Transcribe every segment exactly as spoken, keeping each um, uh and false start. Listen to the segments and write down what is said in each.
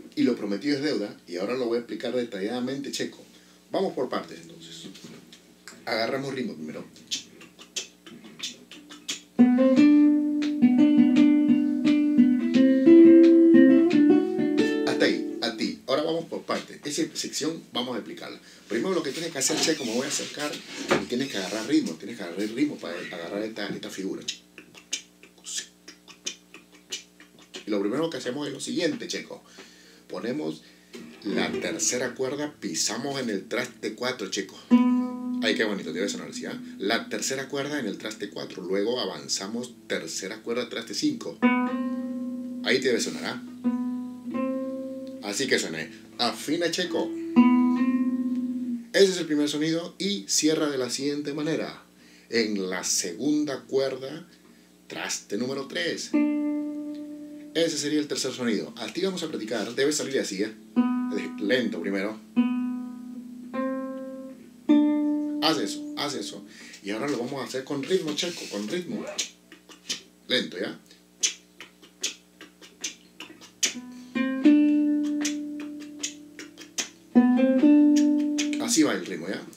y lo prometido es deuda, y ahora lo voy a explicar detalladamente, Checo. Vamos por partes entonces. Agarramos ritmo primero. Hasta ahí, a ti. Ahora vamos por partes. Esa sección vamos a explicarla. Primero lo que tienes que hacer, Checo, me voy a acercar y tienes que agarrar ritmo. Tienes que agarrar ritmo para agarrar esta, esta figura. Y lo primero que hacemos es lo siguiente, Checo. Ponemos la tercera cuerda, pisamos en el traste cuatro, Checo. Ay, qué bonito, debe sonar así, ¿eh? La tercera cuerda en el traste cuatro, luego avanzamos tercera cuerda, traste cinco. Ahí debe sonar, ¿ah? ¿eh? Así que suena. Afina, Checo. Ese es el primer sonido y cierra de la siguiente manera. En la segunda cuerda, traste número tres. Ese sería el tercer sonido. Aquí vamos a practicar. Debe salir así, ¿eh? Lento primero. Haz eso, haz eso. Y ahora lo vamos a hacer con ritmo, Checo, con ritmo. Lento, ¿ya? Así va el ritmo, ¿ya?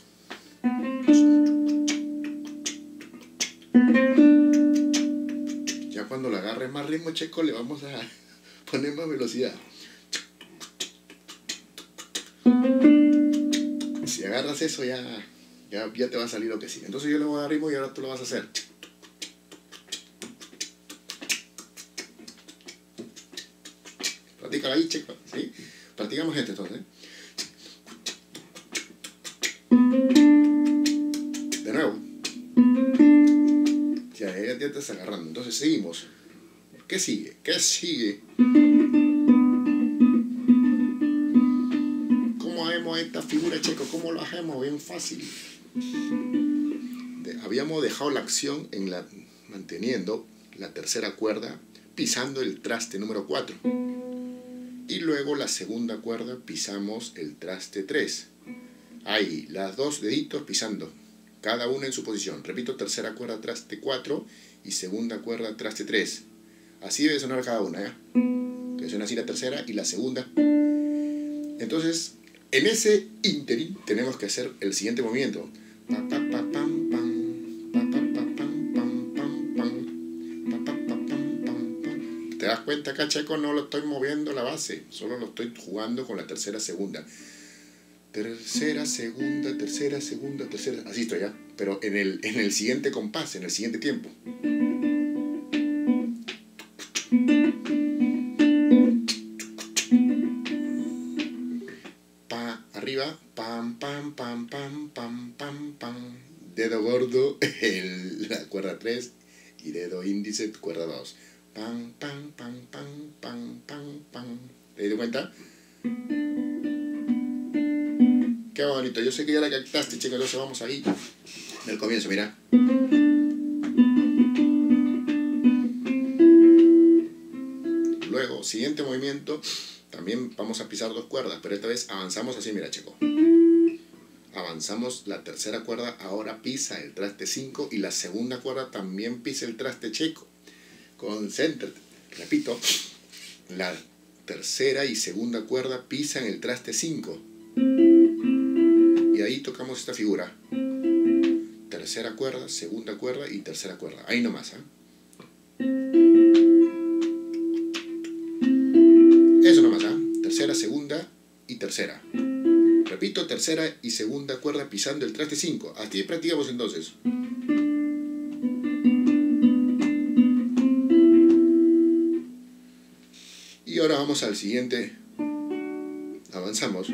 Ya cuando le agarre más ritmo, Checo, le vamos a poner más velocidad. Si agarras eso, ya, ya, ya te va a salir lo que sigue. Entonces yo le voy a dar ritmo y ahora tú lo vas a hacer. Practícalo ahí, Checo, ¿sí? Practicamos este entonces. De nuevo. Ya, ya te estás agarrando. Entonces seguimos. ¿Qué sigue? ¿Qué sigue? ¿Cómo hacemos esta figura, Checo? ¿Cómo lo hacemos? Bien fácil. De, habíamos dejado la acción en la, manteniendo la tercera cuerda, pisando el traste número cuatro. Y luego la segunda cuerda pisamos el traste tres. Ahí, las dos deditos pisando, cada una en su posición. Repito, tercera cuerda, traste cuatro y segunda cuerda, traste tres. Así debe sonar cada una, ¿eh? Que suena así la tercera y la segunda. Entonces, en ese ínterin tenemos que hacer el siguiente movimiento. ¿Te das cuenta acá, Checo? No lo estoy moviendo la base, solo lo estoy jugando con la tercera, segunda. Tercera, segunda, tercera, segunda, tercera. Así estoy, ¿ya? Pero en el, en el siguiente compás, en el siguiente tiempo. Pa, arriba, pam, pam, pam, pam, pam, pam, pam. Dedo gordo, el, la cuerda tres y dedo índice, cuerda dos. Pam, pam, pam, pam, pam, pam, pam. ¿Te das cuenta? Qué bonito, yo sé que ya la captaste, chicos, entonces vamos ahí del comienzo, mira. Luego, siguiente movimiento, también vamos a pisar dos cuerdas, pero esta vez avanzamos así, mira, Checo. Avanzamos la tercera cuerda, ahora pisa el traste cinco y la segunda cuerda también pisa el traste, Checo. Concéntrate. Repito, la tercera y segunda cuerda pisan el traste cinco. Y ahí tocamos esta figura. Tercera cuerda, segunda cuerda y tercera cuerda. Ahí nomás, ¿eh? Eso nomás, ¿eh? Tercera, segunda y tercera. Repito, tercera y segunda cuerda pisando el traste cinco. Así practicamos entonces. Y ahora vamos al siguiente. Avanzamos.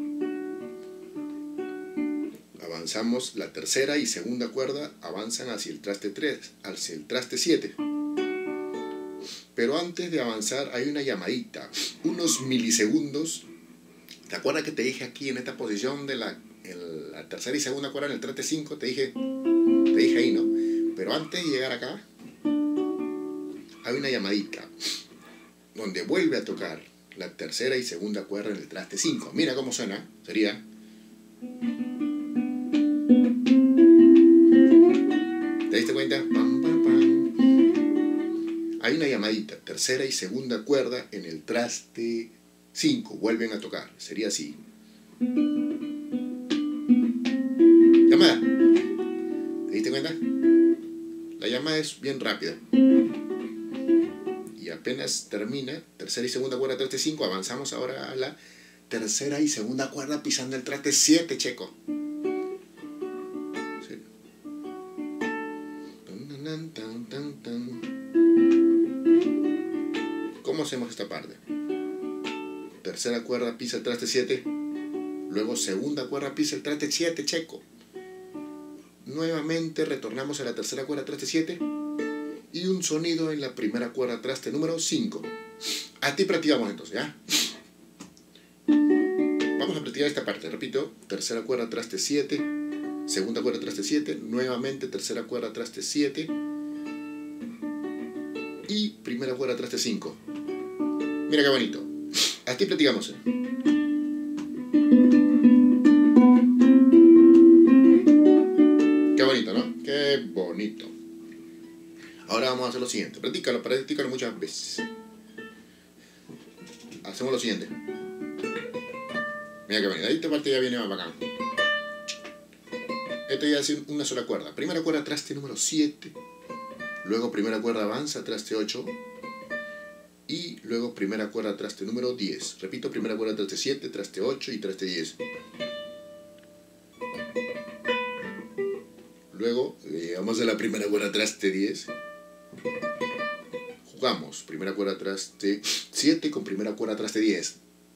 Avanzamos la tercera y segunda cuerda, avanzan hacia el traste tres, hacia el traste siete. Pero antes de avanzar hay una llamadita, unos milisegundos. ¿Te acuerdas que te dije aquí en esta posición de la, el, la tercera y segunda cuerda en el traste cinco? Te dije, te dije ahí, ¿no? Pero antes de llegar acá, hay una llamadita, donde vuelve a tocar la tercera y segunda cuerda en el traste cinco. Mira cómo suena, sería... ¿Te diste cuenta? Pam, pam, pam. Hay una llamadita, tercera y segunda cuerda en el traste cinco, vuelven a tocar. Sería así. Llamada. ¿Te diste cuenta? La llamada es bien rápida. Y apenas termina, tercera y segunda cuerda, traste cinco, avanzamos ahora a la tercera y segunda cuerda pisando el traste siete, checo. Sí. ¿Cómo hacemos esta parte? Tercera cuerda pisa el traste siete, luego segunda cuerda pisa el traste siete, checo. Nuevamente retornamos a la tercera cuerda, traste siete, y un sonido en la primera cuerda, traste número cinco. Así practicamos entonces, ¿ya? Vamos a practicar esta parte, repito, tercera cuerda, traste siete, segunda cuerda, traste siete, nuevamente tercera cuerda, traste siete, y primera cuerda, traste cinco. Mira qué bonito. Así practicamos. ¿eh? Qué bonito, ¿no? Qué bonito. Ahora vamos a hacer lo siguiente. Practícalo, practícalo muchas veces. Hacemos lo siguiente. Mira qué bonito. Ahí esta parte ya viene más bacán. Esto ya es una sola cuerda. Primera cuerda, traste número siete. Luego primera cuerda avanza, traste ocho. Y luego primera cuerda, traste número diez. Repito, primera cuerda, traste siete, traste ocho y traste diez. Luego llegamos a la primera cuerda, traste diez. Jugamos primera cuerda, traste siete con primera cuerda, traste diez.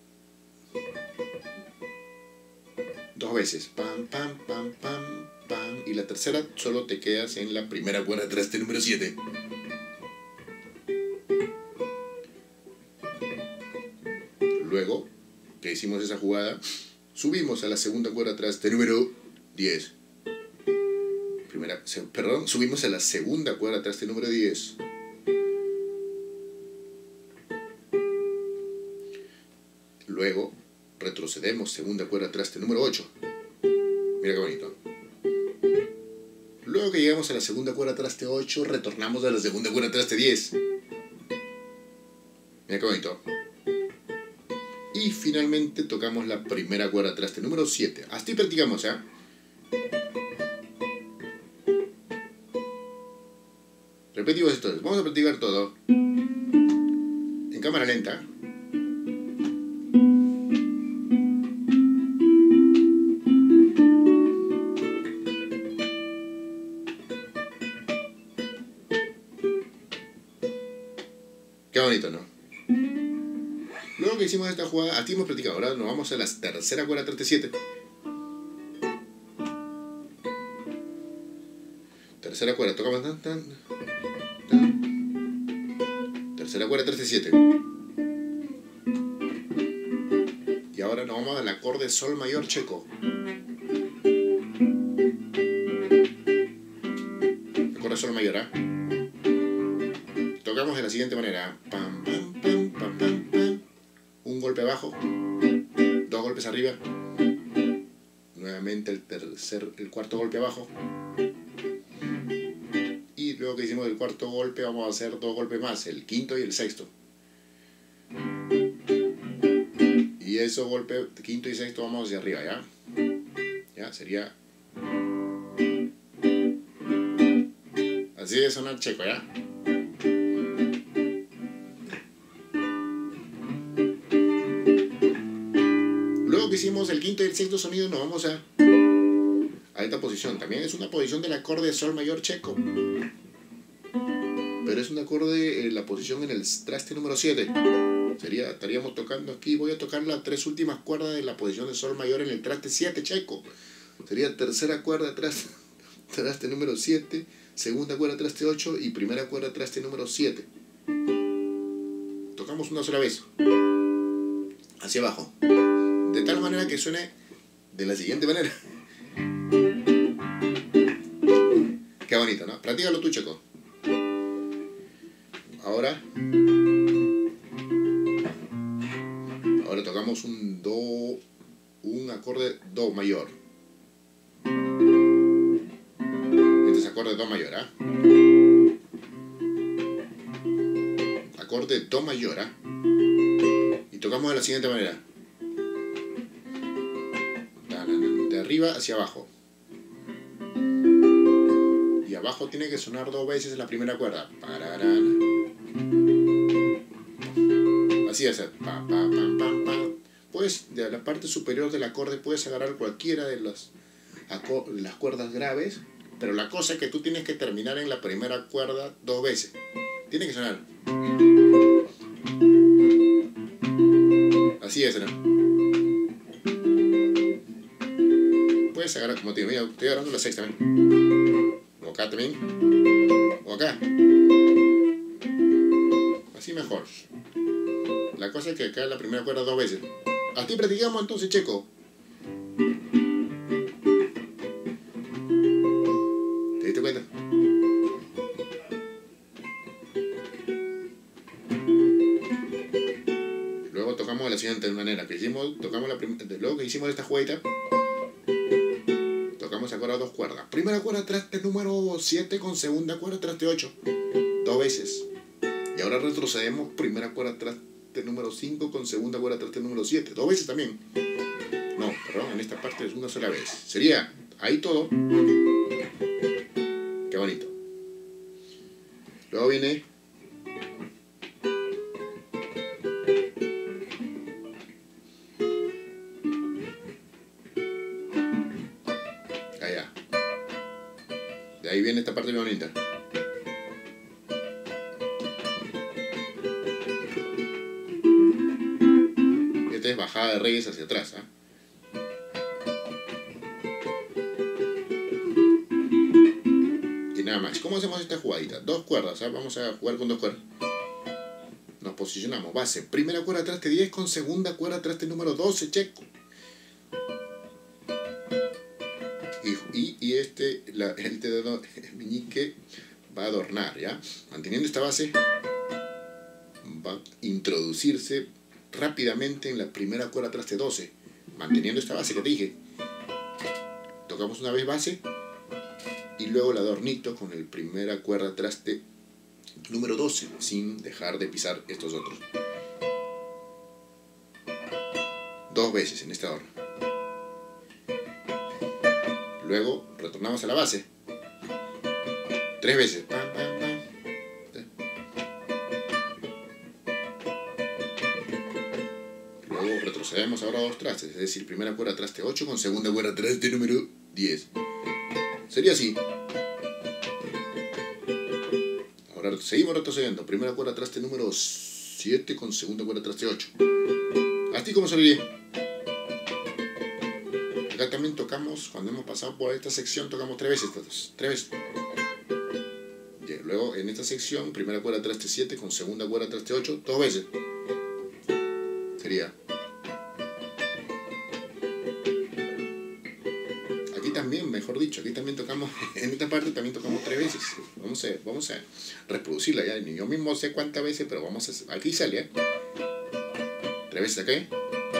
Dos veces. Pam, pam, pam, pam, pam. Y la tercera solo te quedas en la primera cuerda, traste número siete. Luego que hicimos esa jugada, subimos a la segunda cuerda, traste número diez. Primera, perdón, subimos a la segunda cuerda, traste número diez. Luego retrocedemos, segunda cuerda, traste número ocho. Mira qué bonito. Luego que llegamos a la segunda cuerda, traste ocho, retornamos a la segunda cuerda, traste diez. Mira qué bonito. Y finalmente tocamos la primera cuerda, traste número siete. Así practicamos, ¿eh? Repetimos esto. Vamos a practicar todo. En cámara lenta. Qué bonito, ¿no? Luego que hicimos esta jugada, así hemos practicado. Ahora nos vamos a la tercera cuerda, traste siete. Tercera cuerda, tocamos tan, tan, tan. Tercera cuerda, traste siete. Y ahora nos vamos al acorde sol mayor checo. Acorde sol mayor, ¿ah? ¿eh? Tocamos de la siguiente manera. Pam, pam, pam, pam, pam, pam. Un golpe abajo, dos golpes arriba, nuevamente el tercer, el cuarto golpe abajo, y luego que hicimos el cuarto golpe vamos a hacer dos golpes más, el quinto y el sexto, y esos golpes quinto y sexto vamos hacia arriba, ya, ya sería así de sonar checo, ya. Que hicimos el quinto y el sexto sonido, nos vamos a a esta posición. También es una posición del acorde de sol mayor checo, pero es un acorde en la posición en el traste número siete. Sería, estaríamos tocando aquí, voy a tocar las tres últimas cuerdas de la posición de sol mayor en el traste siete checo. Sería tercera cuerda, traste, traste número siete, segunda cuerda, traste ocho y primera cuerda, traste número siete. Tocamos una sola vez hacia abajo, de tal manera que suene de la siguiente manera. Qué bonito, ¿no? Practícalo tú, checo. Ahora Ahora tocamos un do, un acorde do mayor. Este es acorde do mayor, ¿ah? ¿eh? Acorde do mayor, ¿ah? ¿eh? Y tocamos tocamos de la siguiente manera. De arriba hacia abajo. Y abajo tiene que sonar dos veces en la primera cuerda. Pararán. Así es. Pa, pa, pa, pa, pa. Pues de la parte superior del acorde puedes agarrar cualquiera de las, las cuerdas graves, pero la cosa es que tú tienes que terminar en la primera cuerda dos veces. Tiene que sonar. Así es, ¿no? Puedes agarrar, como te digo, mira, estoy agarrando la sexta, ¿ven? O acá también. O acá. Así mejor. La cosa es que acá en la primera cuerda dos veces. Así practicamos entonces, Checo. ¿Te diste cuenta? Luego tocamos de la siguiente manera. Que hicimos, tocamos la luego que hicimos esta jueguita, tocamos ahora dos cuerdas. Primera cuerda traste número siete con segunda cuerda traste ocho. Dos veces. Y ahora retrocedemos primera cuerda traste número cinco con segunda cuerda traste número siete. Dos veces también. No, perdón, en esta parte es una sola vez. Sería ahí todo. Qué bonito. Luego viene allá. De ahí viene esta parte bien bonita. Es bajada de reyes hacia atrás, ¿eh? Y nada más. ¿Cómo hacemos esta jugadita? Dos cuerdas, ¿eh? Vamos a jugar con dos cuerdas. Nos posicionamos. Base. Primera cuerda traste diez con segunda cuerda traste número doce, Checo. Y, y, y este, la, el dedo meñique va a adornar, ¿ya? Manteniendo esta base, va a introducirse rápidamente en la primera cuerda traste doce, manteniendo esta base que te dije. Tocamos una vez base y luego el adornito con el primera cuerda traste número doce, sin dejar de pisar estos otros. Dos veces en este adorno. Luego retornamos a la base. Tres veces. Pam, pam, pam. Retrocedemos ahora dos trastes, es decir, primera cuerda traste ocho con segunda cuerda traste número diez. Sería así. Ahora seguimos retrocediendo. Primera cuerda traste número siete con segunda cuerda traste ocho. Así como saliría. Acá también tocamos, cuando hemos pasado por esta sección, tocamos tres veces. Todos, tres veces. Y luego en esta sección, primera cuerda traste siete con segunda cuerda traste ocho, dos veces. Sería. También, mejor dicho, aquí también tocamos, en esta parte también tocamos tres veces. Vamos a, vamos a reproducirla ya. Yo mismo sé cuántas veces, pero vamos a, aquí sale, ¿eh? Tres veces acá, ¿eh?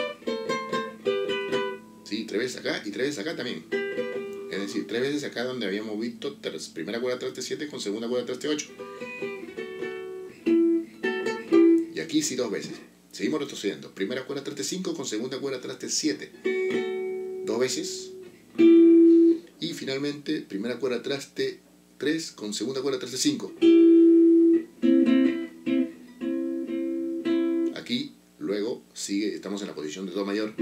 Sí, tres veces acá y tres veces acá también. Es decir, tres veces acá donde habíamos visto tres, primera cuerda traste siete con segunda cuerda traste ocho. Y aquí sí dos veces. Seguimos retrocediendo. Primera cuerda traste cinco con segunda cuerda traste siete. Dos veces. Y finalmente, primera cuerda traste tres con segunda cuerda traste cinco. Aquí, luego, sigue, estamos en la posición de do mayor.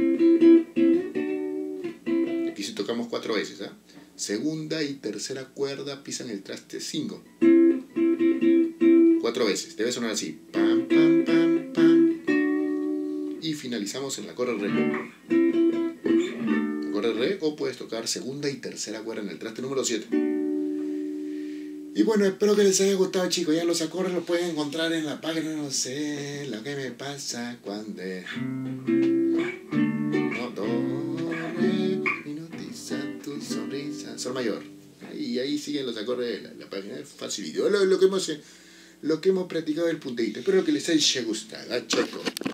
Aquí sí tocamos cuatro veces, ¿eh? Segunda y tercera cuerda pisan el traste cinco. Cuatro veces, debe sonar así. Pam, pam, pam, pam. Y finalizamos en la cuerda re. Re, o puedes tocar segunda y tercera cuerda en el traste número siete. Y bueno, espero que les haya gustado, chicos. Ya los acordes los pueden encontrar en la página. No sé lo que me pasa cuando no, do, re, hipnotiza tu sonrisa, sol mayor. Y ahí siguen los acordes de la, la página. Es facilito. Lo, lo, que hemos, lo que hemos practicado el punteíto. Espero que les haya gustado, chicos.